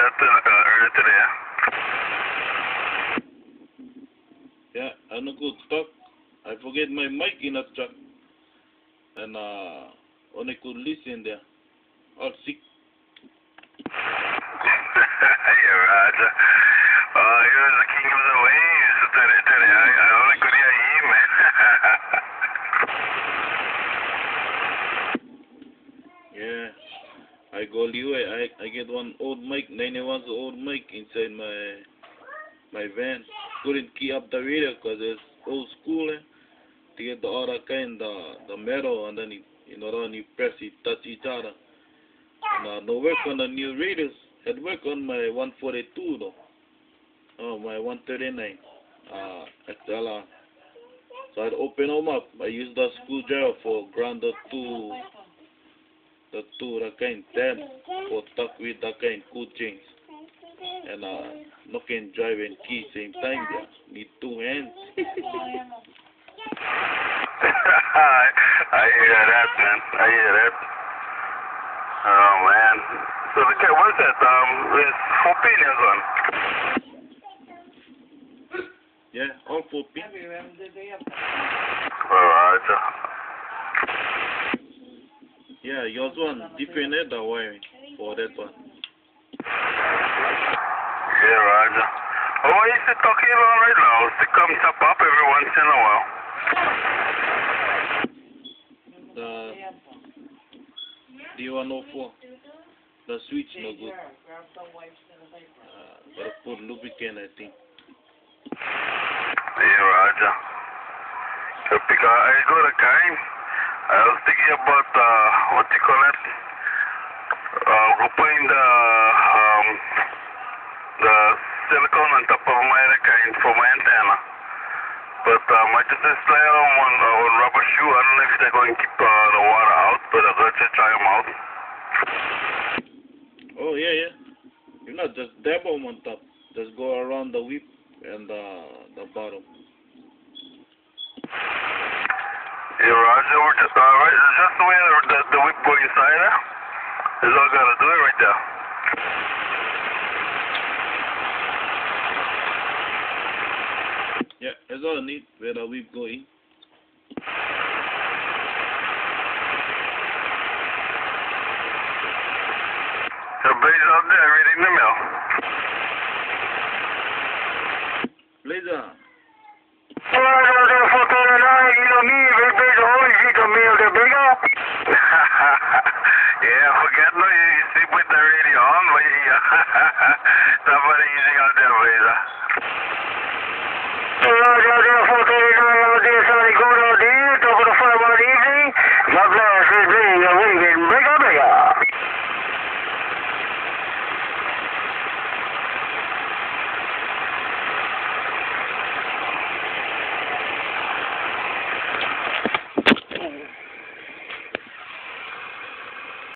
earlier today. Yeah, I'm a good talk. I forget my mic in a truck. And only could listen there. All sick. Yeah, Roger. He was the king of the waves today. I only could hear him. Yeah. I go Liwe. I get one old mic, 91's old mic inside my van. Couldn't key up the radio because it's old school. To get the other kind, the metal, and then then you press it, touch each other. And no work on the new radios. Had work on my 142 though. Oh, my 139. XLR. So I'd open them up. I use the screwdriver for ground the kind 10 for tuck with the kind cool chains. And no can drive and key same time there. Need 2 hands. I hear that, man. I hear that. Oh, man. So what's that? It's 4 pinions on. Yeah, all 4 pins. Roger. Yeah, yours one different the wiring for that one. Yeah, Roger. Oh, what is it talking about right now? It comes up every once in a while. The D104. The switch no good. Gotta put lubricant, I think. Yeah, Roger. Because I got a kind. I was thinking about what you call it? Putting the silicone on top of my kind for my antenna. But I just slide on one rubber shoe. I don't know if they're going to keep the water out, but I'm going to try them out. Oh yeah. You not just dab them on top. Just go around the whip and the bottom. Yeah, Roger. We're just right. It's just the way the whip go inside there. That's all I gotta do it right there. Yeah, that's all I need where the whip go in. Everybody's out there reading the mail. Blazer. Yeah, forget no, you sleep with the radio on, but somebody using out there, Blazer.